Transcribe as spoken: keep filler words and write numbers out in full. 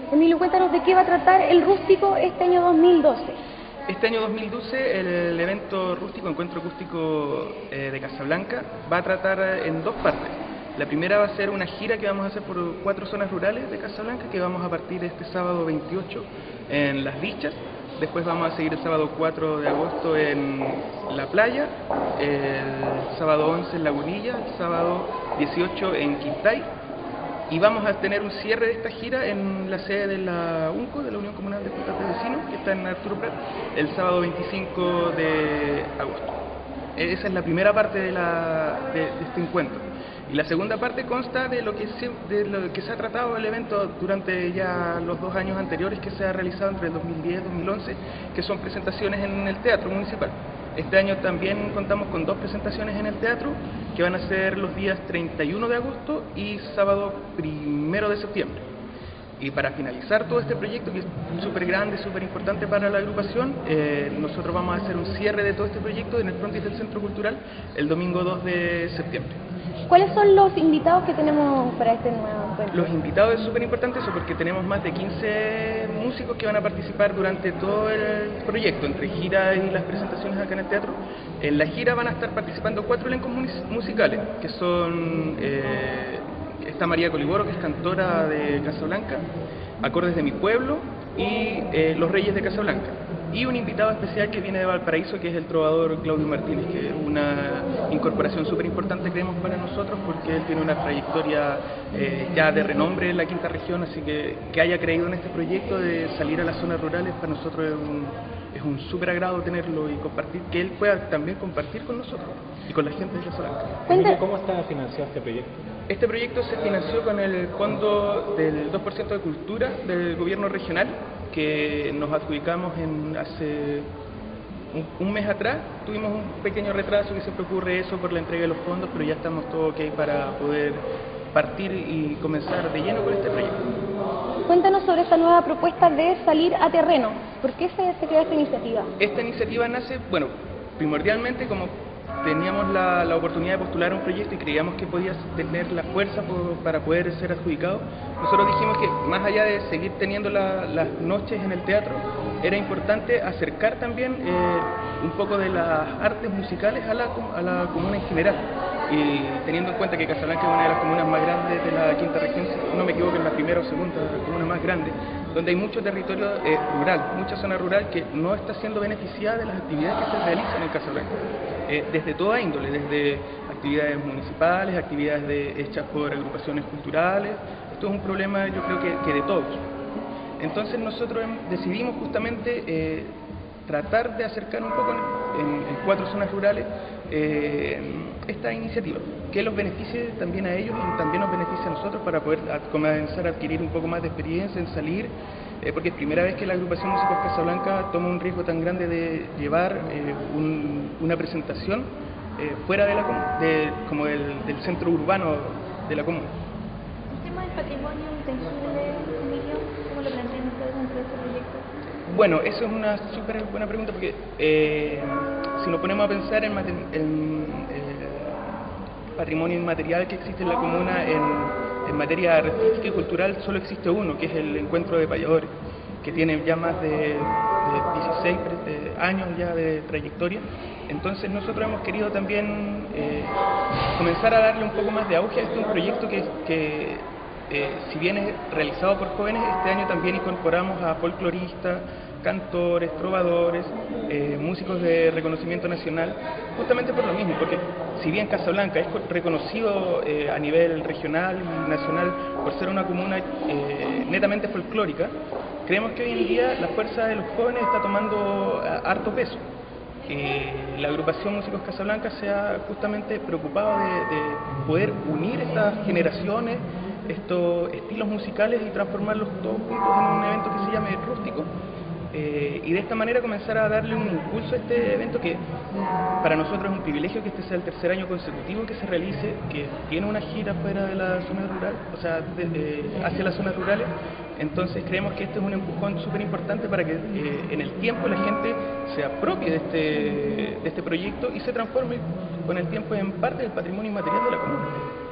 Emilio, cuéntanos de qué va a tratar el Rústico este año dos mil doce. Este año dos mil doce el evento rústico, Encuentro Acústico eh, de Casablanca, va a tratar en dos partes. La primera va a ser una gira que vamos a hacer por cuatro zonas rurales de Casablanca, que vamos a partir este sábado veintiocho en Las Dichas. Después vamos a seguir el sábado cuatro de agosto en La Playa, el sábado once en Lagunilla, el sábado dieciocho en Quintay. Y vamos a tener un cierre de esta gira en la sede de la U N C O, de la Unión Comunal de Juntas de Vecinos, que está en Arturo Prat, el sábado veinticinco de agosto. Esa es la primera parte de, la, de, de este encuentro. Y la segunda parte consta de lo, que se, de lo que se ha tratado el evento durante ya los dos años anteriores que se ha realizado entre el dos mil diez y dos mil once, que son presentaciones en el Teatro Municipal. Este año también contamos con dos presentaciones en el teatro, que van a ser los días treinta y uno de agosto y sábado primero de septiembre. Y para finalizar todo este proyecto, que es súper grande, súper importante para la agrupación, eh, nosotros vamos a hacer un cierre de todo este proyecto en el frontis del Centro Cultural el domingo dos de septiembre. ¿Cuáles son los invitados que tenemos para este nuevo encuentro? Los invitados es súper importante eso porque tenemos más de quince músicos que van a participar durante todo el proyecto, entre giras y las presentaciones acá en el teatro. En la gira van a estar participando cuatro elencos musicales, que son... Eh, está María Coliboro, que es cantora de Casablanca, Acordes de mi Pueblo y eh, Los Reyes de Casablanca. Y un invitado especial que viene de Valparaíso, que es el trovador Claudio Martínez, que es una incorporación súper importante, creemos, para nosotros, porque él tiene una trayectoria eh, ya de renombre en la quinta región, así que que haya creído en este proyecto de salir a las zonas rurales, para nosotros es un, es un súper agrado tenerlo y compartir, que él pueda también compartir con nosotros y con la gente de Casablanca. Emilio, ¿cómo está financiado este proyecto? Este proyecto se financió con el fondo del dos por ciento de cultura del gobierno regional, que nos adjudicamos en hace un, un mes atrás. Tuvimos un pequeño retraso, que siempre ocurre eso por la entrega de los fondos, pero ya estamos todo ok para poder partir y comenzar de lleno con este proyecto. Cuéntanos sobre esta nueva propuesta de salir a terreno. ¿Por qué se, se creó esta iniciativa? Esta iniciativa nace, bueno, primordialmente como teníamos la, la oportunidad de postular un proyecto y creíamos que podía tener la fuerza por, para poder ser adjudicado. Nosotros dijimos que más allá de seguir teniendo la, las noches en el teatro, era importante acercar también eh, un poco de las artes musicales a la, a la comuna en general. Y teniendo en cuenta que Casablanca es una de las comunas más grandes de la quinta región, si no me equivoco, es la primera o segunda comuna más grande, donde hay mucho territorio eh, rural, mucha zona rural que no está siendo beneficiada de las actividades que se realizan en Casablanca. Eh, desde toda índole, desde actividades municipales, actividades de, hechas por agrupaciones culturales. Esto es un problema, yo creo que, que de todos. Entonces nosotros decidimos justamente eh, tratar de acercar un poco en, en, en cuatro zonas rurales eh, esta iniciativa, que los beneficie también a ellos y también nos beneficie a nosotros para poder a, comenzar a adquirir un poco más de experiencia en salir, eh, porque es primera vez que la agrupación Músicos Casablanca toma un riesgo tan grande de llevar eh, un, una presentación eh, fuera de la, de, como del, del centro urbano de la comuna. ¿El tema del patrimonio intangible, Emilio, cómo lo plantean ustedes dentro de este proyecto? Bueno, eso es una súper buena pregunta porque eh, si nos ponemos a pensar en, en el patrimonio inmaterial que existe en la comuna en, en materia artística y cultural, solo existe uno, que es el Encuentro de Payadores, que tiene ya más de, de dieciséis años ya de trayectoria. Entonces nosotros hemos querido también eh, comenzar a darle un poco más de auge a este un proyecto que, que eh, si bien es realizado por jóvenes, este año también incorporamos a folcloristas, cantores, trovadores, eh, músicos de reconocimiento nacional, justamente por lo mismo, porque si bien Casablanca es reconocido eh, a nivel regional y nacional por ser una comuna eh, netamente folclórica, creemos que hoy en día la fuerza de los jóvenes está tomando harto peso. Eh, la agrupación Músicos Casablanca se ha justamente preocupado de, de poder unir estas generaciones, estos estilos musicales y transformarlos todos juntos en un evento que se llame Rústico. Eh, y de esta manera comenzar a darle un impulso a este evento que para nosotros es un privilegio que este sea el tercer año consecutivo que se realice, que tiene una gira fuera de la zona rural, o sea, de, de, hacia las zonas rurales. Entonces creemos que este es un empujón súper importante para que eh, en el tiempo la gente se apropie de este, de este proyecto y se transforme con el tiempo en parte del patrimonio inmaterial de la comuna.